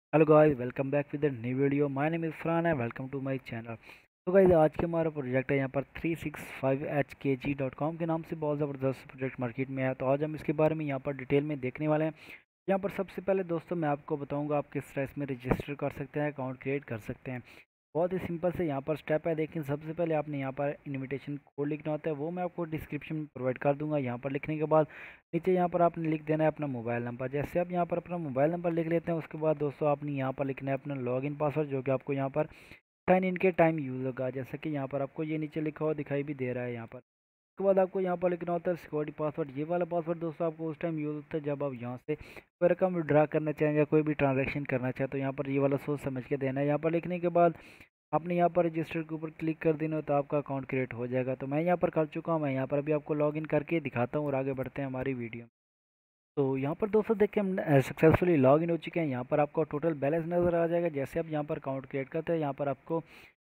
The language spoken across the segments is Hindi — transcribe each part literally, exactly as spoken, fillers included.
Hello guys, welcome back with the new video. My name is Farhan है। Welcome to my channel. तो गाइस, आज के हमारा प्रोजेक्ट है यहाँ पर थ्री सिक्स फाइव एच के जी डॉट कॉम के नाम से बहुत ज़बरदस्त प्रोजेक्ट मार्केट में है। तो आज हम इसके बारे में यहाँ पर डिटेल में देखने वाले हैं। यहाँ पर सबसे पहले दोस्तों मैं आपको बताऊँगा आप किस तरह इसमें रजिस्टर कर सकते हैं, अकाउंट क्रिएट कर सकते हैं। बहुत ही सिंपल से यहाँ पर स्टेप है। देखिए, सबसे पहले आपने यहाँ पर इनविटेशन कोड लिखना होता है, वो मैं आपको डिस्क्रिप्शन में प्रोवाइड कर दूंगा। यहाँ पर लिखने के बाद नीचे यहाँ पर आपने लिख देना है अपना मोबाइल नंबर। जैसे आप यहाँ पर अपना मोबाइल नंबर लिख लेते हैं, उसके बाद दोस्तों आपने यहाँ पर लिखना है अपना लॉगिन पासवर्ड, जो कि आपको यहाँ पर साइन इन के टाइम यूज़ होगा। जैसे कि यहाँ पर आपको ये नीचे लिखा हुआ दिखाई भी दे रहा है यहाँ पर। उसके बाद आपको यहाँ पर लिखना होता है सिक्योरिटी पासवर्ड। ये वाला पासवर्ड दोस्तों आपको उस टाइम यूज़ होता है जब आप यहाँ से कोई रकम विड्रा करना चाहें या कोई भी ट्रांजैक्शन करना चाहें, तो यहाँ पर ये वाला सोच समझ के देना है। यहाँ पर लिखने के बाद आपने यहाँ पर रजिस्टर के ऊपर क्लिक कर देना, तो आपका अकाउंट क्रिएट हो जाएगा। तो मैं यहाँ पर कर चुका हूँ। मैं यहाँ पर अभी आपको लॉगिन करके दिखाता हूँ और आगे बढ़ते हैं हमारी वीडियो। तो यहाँ पर दोस्तों देखिए, हम सक्सेसफुली लॉगिन हो चुके हैं। यहाँ पर आपको टोटल बैलेंस नज़र आ जाएगा। जैसे आप यहाँ पर अकाउंट क्रिएट करते हैं, यहाँ पर आपको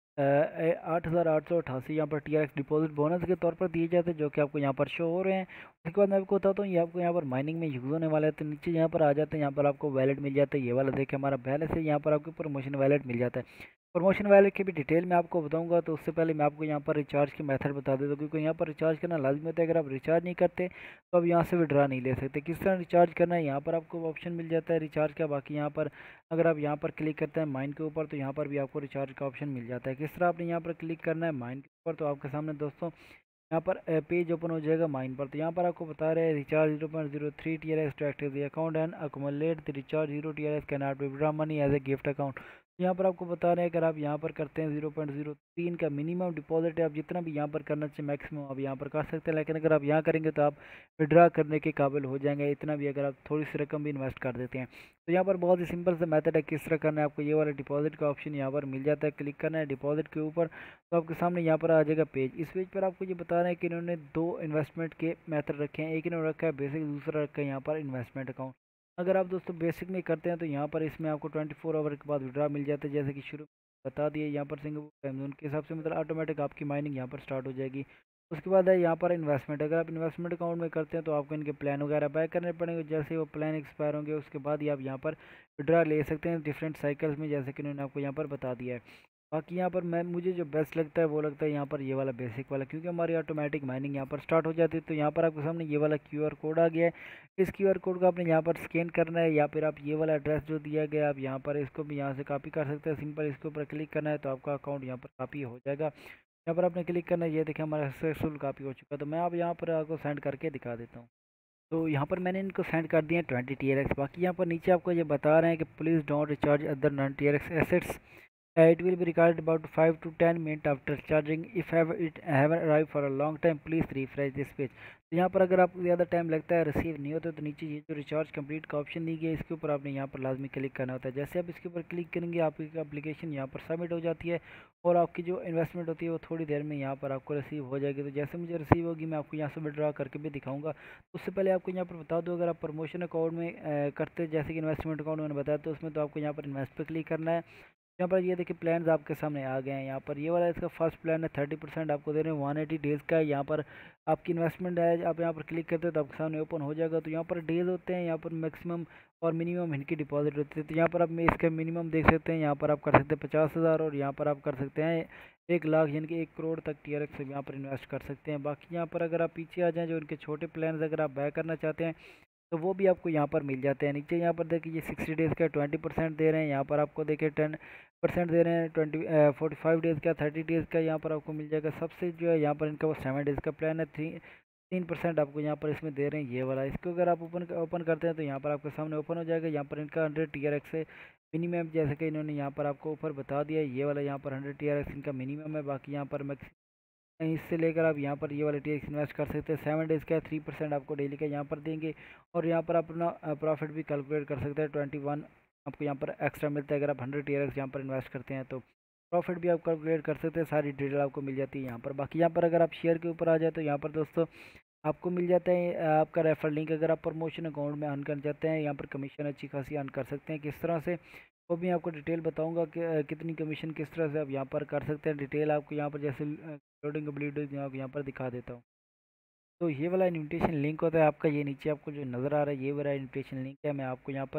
आठ हज़ार आठ सौ अठासी यहाँ पर T R X deposit bonus के तौर पर दिए जाते हैं, जो कि आपको यहाँ पर शो हो रहे हैं। उसके बाद मैं आपको बताता हूँ ये आपको यहाँ पर माइनिंग में यूज़ होने वाला है। तो नीचे यहाँ पर आ जाते हैं, यहाँ पर आपको वैलेट मिल जाता है। ये वाला देखिए हमारा बैलेंस है। यहाँ पर आपको प्रमोशन वैलेट मिल जाता है। प्रमोशन वैलेट की भी डिटेल मैं आपको बताऊंगा। तो उससे पहले मैं आपको यहाँ पर रिचार्ज की मेथड बता देता हूँ, क्योंकि यहाँ पर रिचार्ज करना लाजमी होता है। अगर आप रिचार्ज नहीं करते तो आप यहाँ से विड्रा नहीं ले सकते। किस तरह रिचार्ज करना है, यहाँ पर आपको ऑप्शन मिल जाता है रिचार्ज का। बाकी यहाँ पर अगर आप यहाँ पर क्लिक करते हैं माइन के ऊपर, तो यहाँ पर भी आपको रिचार्ज का ऑप्शन मिल जाता है। किस तरह आपने यहाँ पर क्लिक करना है माइन के ऊपर, तो आपके सामने दोस्तों यहाँ पर पेज ओपन हो जाएगा माइन पर। तो यहाँ पर आपको बता रहे हैं recharge zero point zero three T R S to active the account and accumulate the recharge zero T R S can not withdraw money as a gift account. यहाँ पर आपको बता रहे हैं अगर आप यहाँ पर करते हैं जीरो पॉइंट जीरो तीन का मिनिमम डिपॉजिट है, आप जितना भी यहाँ पर करना चाहिए मैक्सिमम आप यहाँ पर कर सकते हैं। लेकिन अगर आप यहाँ करेंगे तो आप विड्रा करने के काबिल हो जाएंगे, इतना भी अगर आप थोड़ी सी रकम भी इन्वेस्ट कर देते हैं। तो यहाँ पर बहुत ही सिंपल सा मेथड है किस तरह करना है। आपको ये वाला डिपॉजिट का ऑप्शन यहाँ पर मिल जाता है, क्लिक करना है डिपॉजिट के ऊपर। तो आपके सामने यहाँ पर आ जाएगा पेज। इस पेज पर आपको ये बता रहे हैं कि इन्होंने दो इन्वेस्टमेंट के मेथड रखे हैं। एक इन्होंने रखा है बेसिक, दूसरा रखा है यहाँ पर इन्वेस्टमेंट अकाउंट। अगर आप दोस्तों बेसिक में करते हैं तो यहाँ पर इसमें आपको ट्वेंटी फोर आवर के बाद विड्रा मिल जाता है। जैसे कि शुरू में बता दिए, यहाँ पर सिंगापुर टाइम जोन के हिसाब से मतलब ऑटोमेटिक आपकी माइनिंग यहाँ पर स्टार्ट हो जाएगी। उसके बाद है यहाँ पर इन्वेस्टमेंट। अगर आप इन्वेस्टमेंट अकाउंट में करते हैं तो आपको इनके प्लान वगैरह बाय करने पड़ेंगे। जैसे वो प्लान एक्सपायर होंगे उसके बाद ही आप यहाँ पर विड्रा ले सकते हैं डिफरेंट साइकिल्स में, जैसे कि उन्होंने आपको यहाँ पर बता दिया है। बाकी यहाँ पर मैं मुझे जो बेस्ट लगता है वो लगता है यहाँ पर ये वाला बेसिक वाला, क्योंकि हमारी ऑटोमेटिक माइनिंग यहाँ पर स्टार्ट हो जाती है। तो यहाँ पर आपके सामने ये वाला क्यूआर कोड आ गया है। इस क्यूआर कोड को आपने यहाँ पर स्कैन करना है, या फिर आप ये वाला एड्रेस जो दिया गया है आप यहाँ पर इसको भी यहाँ से कॉपी कर सकते हैं। सिंपल इसके ऊपर क्लिक करना है तो आपका अकाउंट यहाँ पर कॉपी हो जाएगा। यहाँ पर आपने क्लिक करना है, ये देखिए हमारा सक्सेसफुल कॉपी हो चुका है। तो मैं अब यहाँ पर आपको सेंड करके दिखा देता हूँ। तो यहाँ पर मैंने इनको सेंड कर दिए हैं ट्वेंटी टी आर एक्स। बाकी यहाँ पर नीचे आपको ये बता रहे हैं कि please don't recharge other non T R X assets. Uh, it will be recorded about five to ten minutes after charging. If have it haven't arrived for a long time, please refresh this page. तो यहाँ पर अगर आपको ज़्यादा टाइम लगता है रिसीव नहीं होता, तो नीचे ये जो रिचार्ज कंप्लीट का ऑप्शन दी गया है इसके ऊपर आपने यहाँ पर लाजमी क्लिक करना होता है। जैसे आप इसके ऊपर क्लिक करेंगे आपकी एप्लीकेशन यहाँ पर सबमिट हो जाती है, और आपकी जो इन्वेस्टमेंट होती है वो थोड़ी देर में यहाँ पर आपको रिसीव हो जाएगी। तो जैसे मुझे रिसीव होगी मैं आपको यहाँ से विड्रॉ करके भी दिखाऊंगा। उससे पहले आपको यहाँ पर बता दूँ, अगर आप प्रमोशन अकाउंट में अ, करते जैसे कि इन्वेस्टमेंट अकाउंट मैंने बताया, तो उसमें तो आपको यहाँ पर इन्वेस्ट पर क्लिक करना है। यहाँ पर ये देखिए प्लान्स आपके सामने आ गए हैं। यहाँ पर ये वाला इसका फर्स्ट प्लान है, थर्टी परसेंट आपको दे रहे हैं, वन एटी डेज़ का है। यहाँ पर आपकी इन्वेस्टमेंट है, आप यहाँ पर क्लिक करते हो तो आपके सामने ओपन हो जाएगा। तो यहाँ पर डेज होते हैं, यहाँ पर मैक्सिमम और मिनिमम इनकी डिपॉजिट होती है। तो यहाँ पर आप इसका मिनिमम देख सकते हैं, यहाँ पर आप कर सकते हैं पचास हज़ार, और यहाँ पर आप कर सकते हैं एक लाख, यानी कि एक करोड़ तक टी आर एक्स यहाँ पर इन्वेस्ट कर सकते हैं। बाकी यहाँ पर अगर आप पीछे आ जाएँ, जो इनके छोटे प्लान अगर आप बाय करना चाहते हैं तो वो भी आपको यहाँ पर मिल जाते हैं। नीचे यहाँ पर देखिए ये सिक्सटी डेज़ का ट्वेंटी परसेंट दे रहे हैं। यहाँ पर आपको देखिए टेन परसेंट दे रहे हैं। ट्वेंटी फोर्टी फाइव डेज़ का, थर्टी डेज़ का यहाँ पर आपको मिल जाएगा। सबसे जो है यहाँ पर इनका वो सेवन डेज़ का प्लान है। थ्री तीन परसेंट आपको यहाँ पर इसमें दे रहे हैं ये वाला। इसको अगर आप ओपन ओपन करते हैं तो यहाँ पर आपके सामने ओपन हो जाएगा। यहाँ पर इनका हंड्रेड टी आर एक्स है मिनिमम, जैसे कि इन्होंने यहाँ पर आपको ऊपर बता दिया है। ये वाला यहाँ पर हंड्रेड टी आर एक्स इनका मिनिमम है। बाकी यहाँ पर मैक्स इससे लेकर आप यहाँ पर ये वाले टी एक्स इन्वेस्ट कर सकते हैं। सेवन डेज़ का थ्री परसेंट आपको डेली का यहाँ पर देंगे, और यहाँ पर अपना प्रॉफिट भी कैलकुलेट कर सकते हैं। ट्वेंटी वन आपको यहाँ पर एक्स्ट्रा मिलता है अगर आप हंड्रेड टी एक्स यहाँ पर इन्वेस्ट करते हैं, तो प्रॉफिट भी आप कैलकुलेट कर सकते हैं। सारी डिटेल आपको मिल जाती है यहाँ पर। बाकी यहाँ पर अगर आप शेयर के ऊपर आ जाए तो यहाँ पर दोस्तों आपको मिल जाता है आपका रेफर लिंक। अगर आप प्रमोशन अकाउंट में अर्न करना चाहते हैं, यहाँ पर कमीशन अच्छी खासी अर्न कर सकते हैं। किस तरह से वो भी आपको डिटेल बताऊंगा कि अ, कितनी कमीशन किस तरह से आप यहाँ पर कर सकते हैं। डिटेल आपको यहाँ पर जैसे लोडिंग कंप्लीट यहाँ यहाँ पर दिखा देता हूँ। तो ये वाला इनविटेशन लिंक होता है आपका, ये नीचे आपको जो नज़र आ रहा है ये वाला इनविटेशन लिंक है। मैं आपको यहाँ पर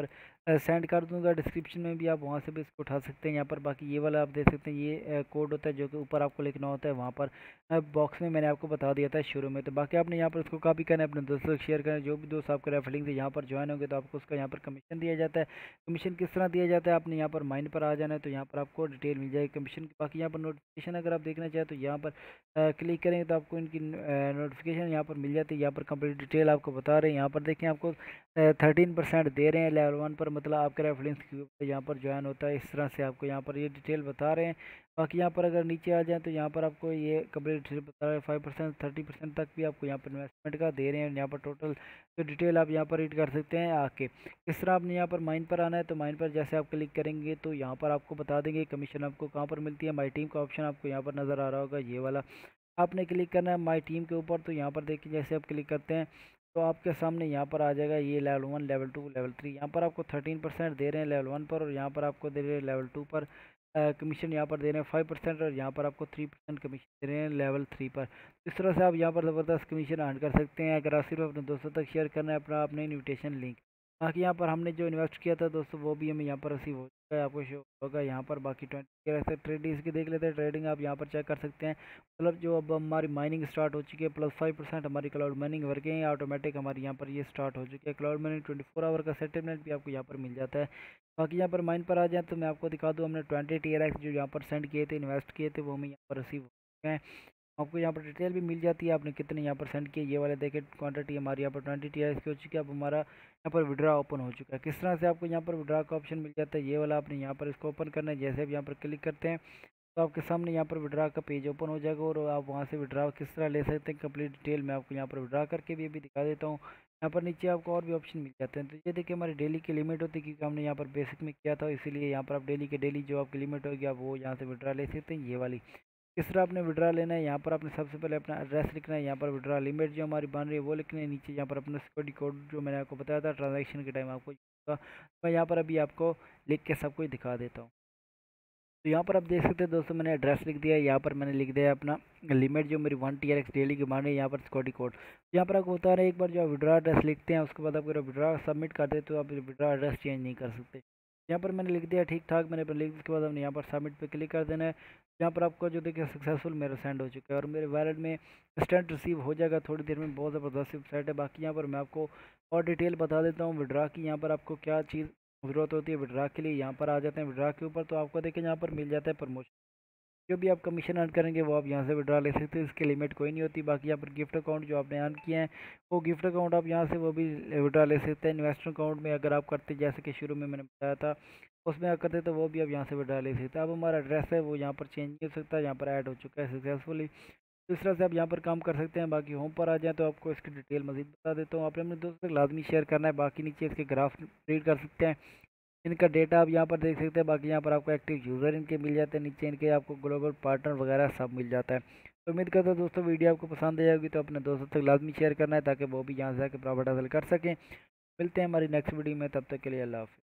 सेंड कर दूंगा डिस्क्रिप्शन में भी, आप वहाँ से भी इसको उठा सकते हैं। यहाँ पर बाकी ये वाला आप देख सकते हैं, ये कोड होता है जो कि ऊपर आपको लिखना होता है, वहाँ पर बॉक्स में मैंने आपको बता दिया था शुरू में। तो बाकी आपने यहाँ पर इसको कॉपी करना है, अपने दोस्तों को शेयर करें। जो भी दोस्त आपके रेफर लिंक से यहाँ पर ज्वाइन होंगे तो आपको उसका यहाँ पर कमीशन दिया जाता है। कमीशन किस तरह दिया जाता है, आपने यहाँ पर माइन पर आ जाना है, तो यहाँ पर आपको डिटेल मिल जाएगी कमीशन की। बाकी यहाँ पर नोटिफिकेशन अगर आप देखना चाहें तो यहाँ पर क्लिक करेंगे तो आपको इनकी नोटिफिकेशन यहाँ पर मिल जाती है। यहाँ पर कंप्लीट डिटेल आपको बता रहे हैं। यहाँ पर देखें आपको थर्टीन परसेंट दे रहे हैं लेवल वन पर, मतलब आपके रेफरेंस के यहाँ पर ज्वाइन होता है। इस तरह से आपको यहाँ पर ये डिटेल बता रहे हैं। बाकी यहाँ पर अगर नीचे आ जाए तो यहाँ पर आपको ये कंप्लीट डिटेल बता रहे हैं। फाइव परसेंट थर्टी परसेंट तक भी आपको यहाँ पर इन्वेस्टमेंट का दे रहे हैं। यहाँ पर टोटल जो डिटेल आप यहाँ पर रीड कर सकते हैं आके। इस तरह आपने यहाँ पर माइन पर आना है, तो माइन पर जैसे आप क्लिक करेंगे तो यहाँ पर आपको बता देंगे कमीशन आपको कहाँ पर मिलती है। माई टीम का ऑप्शन आपको यहाँ पर नज़र आ रहा होगा, ये वाला आपने क्लिक करना है माई टीम के ऊपर। तो यहाँ पर देखिए जैसे आप क्लिक करते हैं तो आपके सामने यहाँ पर आ जाएगा ये level one, level two, level three. यहाँ पर आपको थर्टीन परसेंट दे रहे हैं लेवल वन पर, और यहाँ पर आपको दे रहे हैं लेवल टू पर कमीशन यहाँ पर दे रहे हैं फाइव परसेंट, और यहाँ पर आपको थ्री परसेंट कमीशन दे रहे हैं लेवल थ्री पर। इस तरह से आप यहाँ पर ज़बरदस्त कमीशन अर्न कर सकते हैं, अगर आप सिर्फ अपने दोस्तों तक शेयर करना है अपना अपने इन्विटेशन लिंक। बाकी यहाँ पर हमने जो इन्वेस्ट किया था दोस्तों वो भी हमें यहाँ पर रिसीव हो चुका है, आपको शो होगा यहाँ पर। बाकी ट्वेंटी ऐसे ट्रेडिंग की देख लेते हैं, ट्रेडिंग आप यहाँ पर चेक कर सकते हैं। मतलब जो अब हमारी माइनिंग स्टार्ट हो चुकी है, प्लस फाइव परसेंट हमारी क्लाउड माइनिंग वर्किंग है ऑटोमेटिक हमारी यहाँ पर ये स्टार्ट हो चुकी है। Cloud mining twenty four hour का सेटलमेंट भी आपको यहाँ पर मिल जाता है। बाकी यहाँ पर माइन पर आ जाए तो मैं आपको दिखा दूँ, हमने ट्वेंटी टी आर एक्स जो यहाँ पर सेंड किए थे, इन्वेस्ट किए थे, वो हमें यहाँ पर रिसीव हो चुके हैं। आपको यहाँ पर डिटेल भी मिल जाती है आपने कितने यहाँ पर सेंड किए। ये वाले देखें क्वांटिटी हमारी यहाँ पर ट्वेंटी टी आर की हो चुकी है। अब हमारा यहाँ पर विड्रा ओपन हो चुका है। किस तरह से आपको यहाँ पर विड्रा का ऑप्शन मिल जाता है, ये वाला आपने यहाँ पर इसको ओपन करना है। जैसे आप यहाँ पर क्लिक करते हैं तो आपके सामने यहाँ पर विड्रा का पेज ओपन हो जाएगा, और आप वहाँ से विड्रा किस तरह ले सकते हैं कंप्लीट डिटेल मैं आपको यहाँ पर विड्रा करके भी अभी दिखा देता हूँ। यहाँ पर नीचे आपको और भी ऑप्शन मिल जाते हैं। तो ये देखिए हमारी डेली की लिमिट होती है, क्योंकि हमने यहाँ पर बेसिक में किया था, इसीलिए यहाँ पर आप डेली के डेली जो आपकी लिमिट होगी आप वो यहाँ से विड्रा ले सकते हैं, ये वाली। किस तरह आपने विड्रा लेना है, यहाँ पर आपने सबसे पहले अपना एड्रेस लिखना है, यहाँ पर विड्रा लिमिट जो हमारी बन रही है वो लिखनी है, नीचे यहाँ पर अपना सिक्योरिटी कोड जो मैंने आपको बताया था ट्रांजैक्शन के टाइम आपको, मैं यहाँ पर अभी आपको लिख के सब कुछ दिखा देता हूँ। तो यहाँ पर आप देख सकते हैं दोस्तों, मैंने एड्रेस लिख दिया है, यहाँ पर मैंने लिख दिया अपना लिमिट जो मेरी one T R X daily की मान रही है, यहाँ पर सिक्योरिटी कोड। यहाँ पर आपको बता रहे हैं एक बार जो आप विड्रा एड्रेस लिखते हैं उसके बाद आप अगर विड्रा सबमिट कर देते तो आप विड्रा एड्रेस चेंज नहीं कर सकते। यहाँ पर मैंने लिख दिया ठीक ठाक, मैंने लिख उसके बाद हमने यहाँ पर सबमिट पे क्लिक कर देना है। यहाँ पर आपको जो देखिए सक्सेसफुल मेरा सेंड हो चुका है, और मेरे वैलेट में इंस्टेंट रिसीव हो जाएगा थोड़ी देर में। बहुत ज़बरदस्त वेबसाइट है। बाकी यहाँ पर मैं आपको और डिटेल बता देता हूँ विड्रा की, यहाँ पर आपको क्या चीज़ ज़रूरत होती है विड्रा के लिए। यहाँ पर आ जाते हैं विड्रा के ऊपर, तो आपको देखिए यहाँ पर मिल जाता है प्रमोशन, जो भी आप कमीशन अर्न करेंगे वो आप यहाँ से विड्रा ले सकते हैं, इसकी लिमिट कोई नहीं होती। बाकी यहाँ पर गिफ्ट अकाउंट जो आपने अर्न किए हैं वो गिफ्ट अकाउंट आप यहाँ से वो भी विड्रा ले सकते हैं। इन्वेस्टर अकाउंट में अगर आप करते जैसे कि शुरू में मैंने बताया था उसमें आप करते तो वो भी आप यहाँ से विड्रा ले सकते हैं। अब हमारा एड्रेस है वो यहाँ पर चेंज नहीं हो सकता, यहाँ पर ऐड हो चुका है सक्सेसफुली। इस तरह से आप यहाँ पर काम कर सकते हैं। बाकी होम पर आ जाए तो आपको इसकी डिटेल मजीद बता देता हूँ, आपने अपने दोस्तों तक लाजमी शेयर करना है। बाकी नीचे इसके ग्राफ रीड कर सकते हैं, इनका डेटा आप यहाँ पर देख सकते हैं। बाकी यहाँ पर आपको एक्टिव यूज़र इनके मिल जाते हैं, नीचे इनके आपको ग्लोबल पार्टनर वगैरह सब मिल जाता है। तो उम्मीद करता हूँ दोस्तों वीडियो आपको पसंद आ जाएगी, तो अपने दोस्तों तक लाजमी शेयर करना है ताकि वो भी यहाँ से आके प्रॉफिट हासिल कर सकें। मिलते हैं हमारी नेक्स्ट वीडियो में, तब तक के लिए अल्लाह हाफ़िज़।